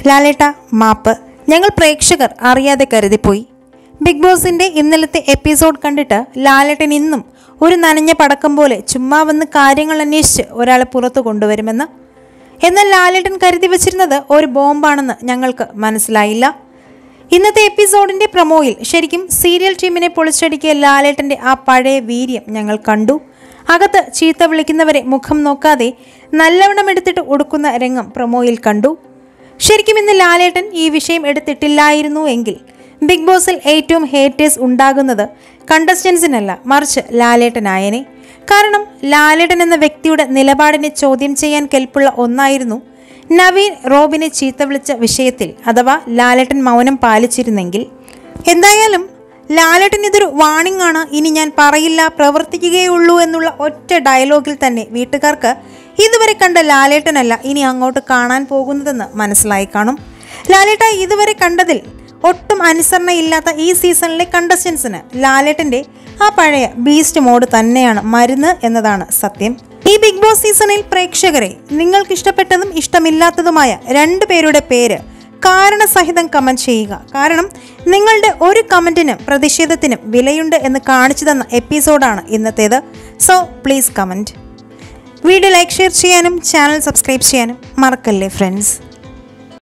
ലാലേട്ട മാപ്പ്, ഞങ്ങൾ പ്രേക്ഷകർ അറിയാതെ കരുതിപ്പോയി. ബിഗ് ബോസിൻ്റെ ഇന്നലത്തെ എപ്പിസോഡ് കണ്ടിട്ട് ലാലേട്ടൻ ഇന്നും ഒരു നനഞ്ഞ പടക്കം പോലെ ചുമ്മാ വന്ന് കാര്യങ്ങൾ അന്വേഷിച്ച് ഒരാളെ പുറത്തു കൊണ്ടുവരുമെന്ന്. എന്നാൽ ലാലേട്ടൻ കരുതി വച്ചിരുന്നത് ഒരു ബോംബാണെന്ന് ഞങ്ങൾക്ക് മനസ്സിലായില്ല. ഇന്നത്തെ എപ്പിസോഡിൻ്റെ പ്രൊമോയിൽ ശരിക്കും സീരിയൽ ടീമിനെ പൊളിച്ചടുക്കിയ ലാലേട്ടൻ്റെ ആ പഴയ വീര്യം ഞങ്ങൾ കണ്ടു. അകത്ത് ചീത്ത വിളിക്കുന്നവരെ മുഖം നോക്കാതെ നല്ലവണ്ണം എടുത്തിട്ട് ഒടുക്കുന്ന രംഗം പ്രൊമോയിൽ കണ്ടു. ശരിക്കും ഇന്ന് ലാലേട്ടൻ ഈ വിഷയം എടുത്തിട്ടില്ലായിരുന്നു എങ്കിൽ ബിഗ് ബോസിൽ ഏറ്റവും ഹേറ്റേഴ്സ് ഉണ്ടാകുന്നത് കണ്ടസ്റ്റൻസിനല്ല, മറിച്ച് ലാലേട്ടനായനെ. കാരണം ലാലേട്ടൻ എന്ന വ്യക്തിയുടെ നിലപാടിനെ ചോദ്യം ചെയ്യാൻ കെൽപ്പുള്ള ഒന്നായിരുന്നു നവീൻ റോബിനെ ചീത്ത വിളിച്ച വിഷയത്തിൽ അഥവാ ലാലേട്ടൻ മൗനം പാലിച്ചിരുന്നെങ്കിൽ. എന്തായാലും ലാലേട്ടൻ ഇതൊരു വാണിംഗ് ആണ്, ഇനി ഞാൻ പറയില്ല പ്രവർത്തിക്കുകയുള്ളൂ എന്നുള്ള ഒറ്റ ഡയലോഗിൽ തന്നെ വീട്ടുകാർക്ക് ഇതുവരെ കണ്ട ലാലേട്ടനല്ല ഇനി അങ്ങോട്ട് കാണാൻ പോകുന്നതെന്ന് മനസ്സിലായി കാണും. ലാലേട്ട ഇതുവരെ കണ്ടതിൽ ഒട്ടും അനുസരണയില്ലാത്ത ഈ സീസണിലെ കണ്ടസ്റ്റൻസിന് ലാലേട്ടൻ്റെ ആ പഴയ ബീസ്റ്റ് മോഡ് തന്നെയാണ് മരുന്ന് എന്നതാണ് സത്യം. ഈ ബിഗ് ബോസ് സീസണിൽ പ്രേക്ഷകരെ നിങ്ങൾക്ക് ഇഷ്ടപ്പെട്ടതും ഇഷ്ടമില്ലാത്തതുമായ 2 പേരുടെ പേര് കാരണസഹിതം കമൻറ്റ് ചെയ്യുക. കാരണം നിങ്ങളുടെ ഒരു കമൻറ്റിനും പ്രതിഷേധത്തിനും വിലയുണ്ട് എന്ന് കാണിച്ചു തന്ന എപ്പിസോഡാണ് ഇന്നത്തേത്. So please comment. Video like share ചെയ്യാനും ചാനൽ സബ്സ്ക്രൈബ് ചെയ്യാനും മറക്കല്ലേ ഫ്രണ്ട്സ്.